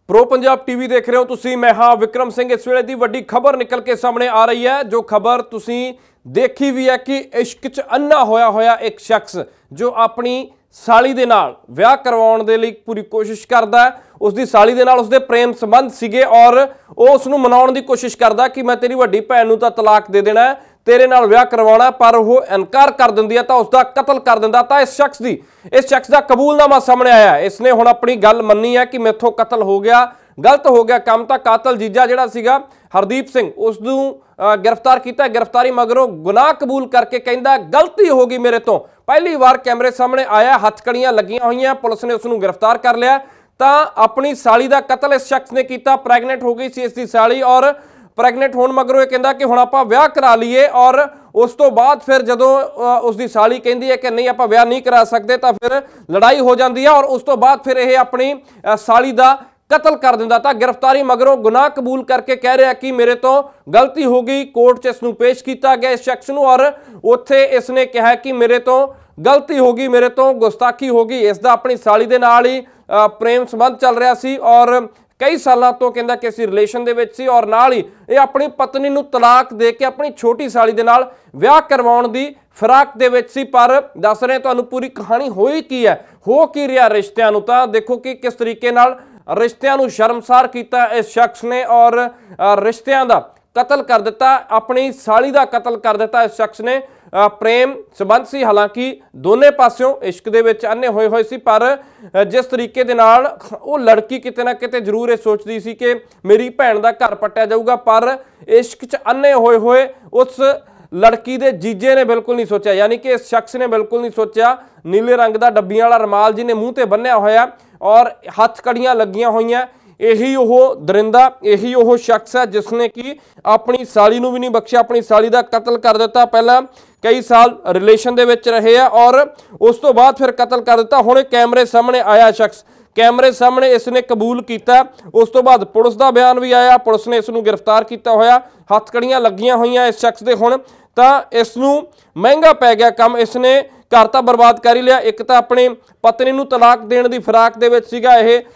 Pro Punjab TV देख रहे हो तुसी। मैं हाँ विक्रम सिंह। इस वेले दी वड्डी खबर निकल के सामने आ रही है, जो खबर तुसी देखी भी है कि इश्क च अन्ना होया एक शख्स जो अपनी साली दे नाल विआह करवाउण दे लई पूरी कोशिश करदा है। उसदी साली दे नाल उसदे प्रेम संबंध सीगे और वो उसनूं मनाउण दी कोशिश करदा कि मैं तेरी वड्डी भैन नूं तां तलाक दे देना है, तेरे नाल विआह करवाउणा, पर वो इनकार कर दिंदी है तां उसदा कतल कर दिंदा। तां इस शख्स दा कबूलनामा सामने आया है। इसने हुण अपनी गल मन्नी है कि मेथों कतल हो गया, गलत हो गया काम। तां कातल जीजा जिहड़ा सीगा हरदीप सिंह उसनूं गिरफ्तार किया। गिरफ्तारी मगरों गुनाह कबूल करके कहंदा गलती हो गई मेरे तो। पहली बार कैमरे सामने आया, हथकड़ियां लगियां हुई, पुलिस ने उसनूं गिरफ्तार कर लिया। तां अपनी साली दा कतल इस शख्स ने किया। प्रैगनेंट हो गई सी इसकी साली और प्रैगनेंट होने मगरों यह कहता कि हुण आपां विआह करा लीए। और उस तो बाद फिर जदों उसकी साली कहती है कि नहीं आपां विआह नहीं करा सकते, तो फिर लड़ाई हो जाती है और उस तो बाद फिर यह अपनी साली का कतल कर दिंदा। तां गिरफ्तारी मगरों गुनाह कबूल करके कह रहा कि मेरे तो गलती हो गई। कोर्ट च इसनूं पेश किया गया इस शख्स नूं और उत्थे इसने कहा कि मेरे तो गलती हो गई, मेरे तो गुस्ताखी हो गई। इसका अपनी साली दे नाल ही प्रेम संबंध चल रहा सी और कई सालों तो कहंदा कि असीं रिलेशन दे विच सी और नाल ही ये अपनी पत्नी नूं तलाक दे के अपनी छोटी साली दे नाल विआह करवाउण दी फिराक दे विच सी। पर दस रहे तुहानूं पूरी कहानी होई की है, हो की रिहा रिश्तिਆਂ नूं। तां देखो कि किस तरीके नाल रिश्तिਆਂ नूं शर्मसार कीता इस शख्स ने और रिश्तिਆਂ दा कतल कर दिता, अपनी साली का कतल कर दिता इस शख्स ने। प्रेम संबंध सी, हालांकि दोनों पासों इश्क दे विच अन्ने होए होए सी, पर जिस तरीके दे नाल वो लड़की किते ना किते जरूर ये सोचती सी कि मेरी भैन का घर पट्टिया जाऊगा, पर इश्क च अन्ने होए होए उस लड़की दे जीजे ने बिल्कुल नहीं सोचा, यानी कि इस शख्स ने बिल्कुल नहीं सोचा। नीले रंग का डब्बियां वाला रुमाल जिन्हें मूँह ते बन्निया होया और हथकड़ियां लगियां होईयां, यही वो दरिंदा, यही वो शख्स है जिसने कि अपनी साली नूं भी नहीं बख्शिया, अपनी साली का कतल कर दिता। पहला कई साल रिलेशन दे विच रहे हैं और उस तो बाद फिर कतल कर दिता। हुणे कैमरे सामने आया शख्स, कैमरे सामने इसने कबूल किया। उस तो बाद पुलिस का बयान भी आया, पुलिस ने इसनूं गिरफ्तार किया होया। हथकड़ियां लगियां होईयां इस शख्स दे। हुण तां इसनूं महंगा पै गया काम, इसने घर तो बर्बाद कर ही लिया। एक तो अपनी पत्नी नूं तलाक देने की फिराक दे विच सीगा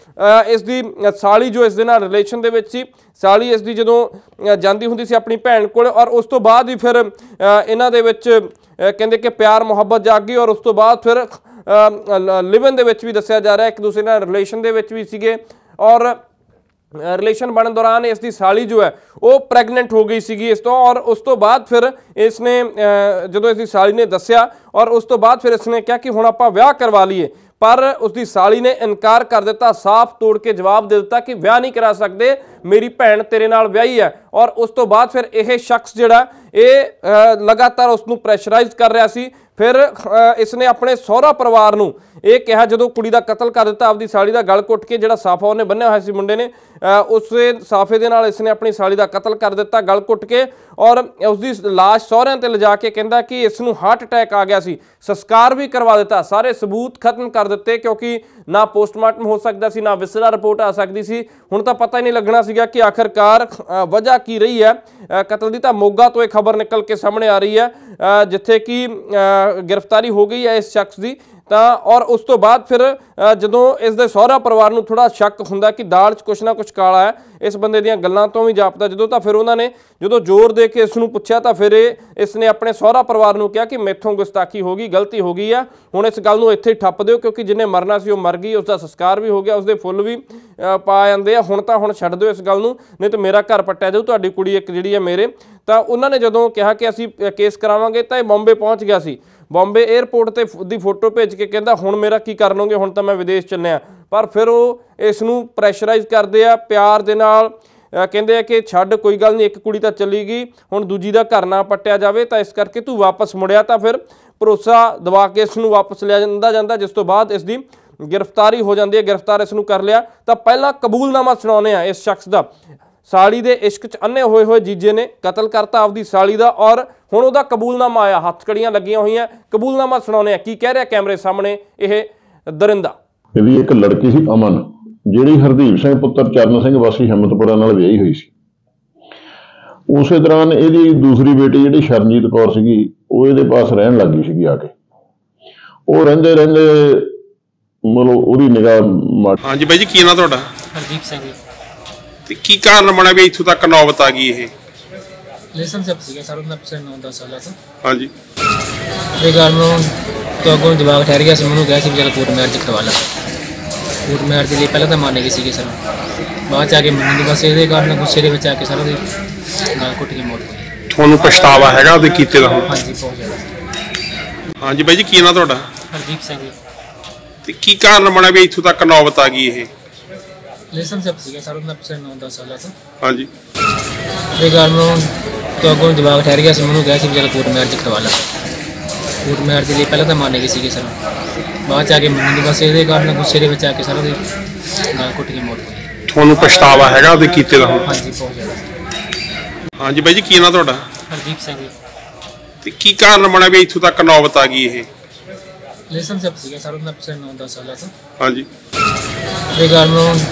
इसदी साली जो इस दे नाल रिलेशन दे विच सी। साली इसदी जदों जांदी हुंदी सी अपनी भैन कोल और उस तो बाद भी फिर इन्हां दे विच कहंदे कि प्यार मुहब्बत जाग गई और उस तो बाद फिर लिवन दे विच भी दस्सिया जा रहा है, एक दूसरे नाल रिलेशन दे विच भी सीगे और रिलेशन बनने दौरान इसकी साली जो है वो प्रैगनेंट हो गई सी इस तो। और उस तो बाद फिर इसने जो इसकी साली ने दस्या और उस तो बाद फिर इसने कहा कि हुण आपां विआह करवा लीए, पर उसकी साली ने इनकार कर दिता, साफ तोड़ के जवाब दे दिता कि विआह नहीं करा सकते, मेरी भैन तेरे नाल विआही है। और उस तो बाद फिर यह शख्स जिहड़ा ये लगातार उसनूं प्रैशराइज कर रहा सी। फिर इसने अपने सहुरा परिवार नूं ये कहा, जो कुड़ी का कतल कर दिता आपकी साली का गल घुट के, जिहड़ा साफा उन्हें बन्निया होया सी मुंडे ने, उस साफे दे नाल इसने अपनी साली का कतल कर दिता गल घुट के और उसकी लाश सहुरिਆਂ ते लिजा के कहंदा कि इसनूं हार्ट अटैक आ गया सी। संस्कार भी करवा दिता, सारे सबूत खत्म कर दिते क्योंकि ना पोस्टमार्टम हो सकता सी, ना विसरा रिपोर्ट आ सकती सी। हुण तां पता ही नहीं लगना सीगा कि आखिरकार वजह की रही है कतल की। तां मोगा तो एक खबर निकल के सामने आ रही है जिथे कि गिरफ्तारी हो गई है इस शख्स की। और उस तो बाद फिर जदों इस दे सहुरा परिवार नूं थोड़ा शक हुंदा कि दाल च कुछ ना कुछ काला है, इस बंदे दीयां गल्लां तो भी जापदा जदों, तां फिर उन्होंने जो जोर दे के इसनूं पुछया तां फिर इसने अपने सहुरा परिवार नूं कहा कि मैथों गुस्ताखी हो गई, गलती हो गई है, हुण इस गल नूं इत्थे ठप्प दिओ क्योंकि जिन्हें मरना सी मर गई, उसका संस्कार भी हो गया, उसके फुੱਲ भी पा जांदे आ, हुण छड्ड दिओ इस गल नूं, नहीं तो मेरा घर पट्टिया जाऊ, तुहाडी कुड़ी एक जिहड़ी है मेरे। तां उन्होंने जदों कहा कि असीं केस करावांगे तां बॉम्बे पहुँच गया सी। बॉम्बे एयरपोर्ट ते दी फोटो भेज के कहता हुण मेरा की कर लोगे, हुण तां मैं विदेश चलिया। पर फिर वो इसनूं प्रैशराइज करते आ प्यार दे नाल, कहंदे आ कि छड्ड कोई गल नहीं, एक कुड़ी तां चली गई, हुण दूजी दा घर ना पट्टिया जावे, तां इस करके तू वापस मुड़िया। तां फिर भरोसा दवा के इसनूं वापस लिया जांदा, जिस तो बाद इसकी गिरफ्तारी हो जाती है। गिरफ्तार इसनूं कर लिया। तां पहला कबूलनामा सुणाउने आ इस शख्स का। साली दे इश्क च अन्ने होए होए जीजे ने कतल करता आपकी साली का और हुण उहदा कबूलनामा आया, हथकड़ियां लगियां होईयां, कबूलनामा सुणाउने की कह रहा कैमरे सामने यह दरिंदा। ਇਹਦੀ एक लड़की सी अमन, ਜਿਹੜੀ हरदीप सिंह पुत्र चरण सिंह वासी हिम्मतपुरा नाल ਵਿਆਹੀ ਹੋਈ ਸੀ। ਉਸੇ ਦੌਰਾਨ ਇਹਦੀ दूसरी बेटी ਜਿਹੜੀ शरणजीत कौर ਸੀਗੀ ਉਹ ਇਹਦੇ पास ਰਹਿਣ ਲੱਗ ਗਈ ਸੀਗੀ ਆ ਕੇ। ਉਹ ਰਹਿੰਦੇ ਰਹਿੰਦੇ ਮਤਲਬ ਉਹਦੀ ਨਿਗਾਹ। ਹਾਂਜੀ ਬਾਈ ਜੀ, ਕੀ ਨਾਂ ਤੁਹਾਡਾ? ਹਰਦੀਪ ਸਿੰਘ ਜੀ। ਤੇ ਕੀ ਕਾਰਨ ਬਣਿਆ ਵੀ ਇੱਥੋਂ ਤੱਕ ਨੌਬਤ ਆ ਗਈ ਇਹ? ਰਿਲੇਸ਼ਨਸ਼ਿਪ ਸੀਗਾ ਸਰ ਉਹਦਾ ਪਿਛਲੇ 9-10 ਸਾਲਾਂ ਤੋਂ। ਹਾਂਜੀ। ਇਹ ਗੱਲ ਨੂੰ ਤੋਂ ਅੱਗੋਂ ਜਵਾਬ ਠਹਿਰ ਗਿਆ ਸੀ, ਮੈਨੂੰ ਕਿਹਾ ਸੀ ਵੀ ਚੱਲ ਕੋਰਟ ਮੈਰਿਜ ਕਰਵਾ ਲਾ। ਕੋਰਟ ਮੈਰਿਜ ਦੇ ਲਈ ਪਹਿਲਾਂ ਤਾਂ ਮੰਨ ਗਏ ਸੀਗੇ ਸਰ, ਬਾਅਦ 'ਚ ਆ ਕੇ ਮੰਨਣ ਦੀ ਬਸ ਇਹਦੇ ਕਾਰਨ ਗੁੱਸੇ ਦੇ ਵਿੱਚ ਆ ਕੇ ਸਰ ਉਹਦੇ ਗਾਲ ਘੁੱਟ ਕੇ ਮੌਤ ਹੋ ਗਈ। ਤੁਹਾਨੂੰ ਪਛਤਾਵਾ ਹੈਗਾ ਉਹਦੇ ਕੀਤੇ ਦਾ ਹੁਣ? ਹਾਂਜੀ ਬਹੁਤ ਜ਼ਿਆਦਾ। ਹਾਂਜੀ ਬਾਈ ਜੀ, ਕੀ ਨਾਂ ਤੁਹਾਡਾ? ਹਰਦੀਪ ਸਿੰਘ ਜੀ। ਤੇ ਕੀ ਕਾਰਨ ਬਣਿਆ ਵੀ ਇੱਥੋਂ ਤੱਕ ਨੌਬਤ ਆ ਗਈ ਇਹ? ਰਿਲੇਸ਼ਨਸ਼ਿਪ ਸੀਗਾ ਸਰ ਉਹਦਾ ਪਿਛਲੇ 9-10 ਸਾਲਾਂ ਤੋਂ। ਹਾਂਜੀ। ਇਹ ਗੱਲ ਨੂੰ ਤੋਂ ਅੱਗੋਂ ਜਵਾਬ ਠਹਿਰ ਗਿਆ ਸੀ, ਮੈਨੂੰ ਕਿਹਾ ਸੀ ਵੀ ਚੱਲ ਕੋਰਟ ਮੈਰਿਜ ਕਰਵਾ ਲਾ। ਕੋਰਟ ਮੈਰਿਜ ਦੇ ਲਈ ਪਹਿਲਾਂ ਤਾਂ ਮੰਨ ਗਏ ਸੀਗੇ ਸਰ, ਬਾਅਦ 'ਚ ਆ ਕੇ ਮੰਨਣ ਦੀ ਬਸ ਇਹਦੇ ਕਾਰਨ ਗੁੱਸੇ ਦੇ ਵਿੱਚ ਆ ਕੇ ਸਰ ਉਹਦੇ ਗਾਲ ਘੁੱਟ ਕੇ ਮੌਤ ਹੋ ਗਈ। ਤੁਹਾਨੂੰ ਪਛਤਾਵਾ ਹੈਗਾ ਉਹਦੇ ਕੀਤੇ ਦਾ ਹੁਣ? ਹਾਂਜੀ ਬਹੁਤ ਜ਼ਿਆਦਾ। ਹਾਂਜੀ ਬਾਈ ਜੀ, ਕੀ ਨਾਂ ਤੁਹਾਡਾ? ਹਰਦੀਪ ਸਿੰਘ ਜੀ। ਤੇ ਕੀ ਕਾਰਨ ਬਣਿਆ ਵੀ ਇੱਥੋਂ ਤੱਕ ਨੌਬਤ ਆ ਗਈ ਇਹ? ਰਿਲੇਸ਼ਨਸ਼ਿਪ ਸੀਗਾ ਸਰ ਉਹਦਾ ਪਿਛਲੇ 9-10 ਸਾਲਾਂ ਤੋਂ। ਹਾਂਜੀ। ਇਹ ਗੱਲ ਨੂੰ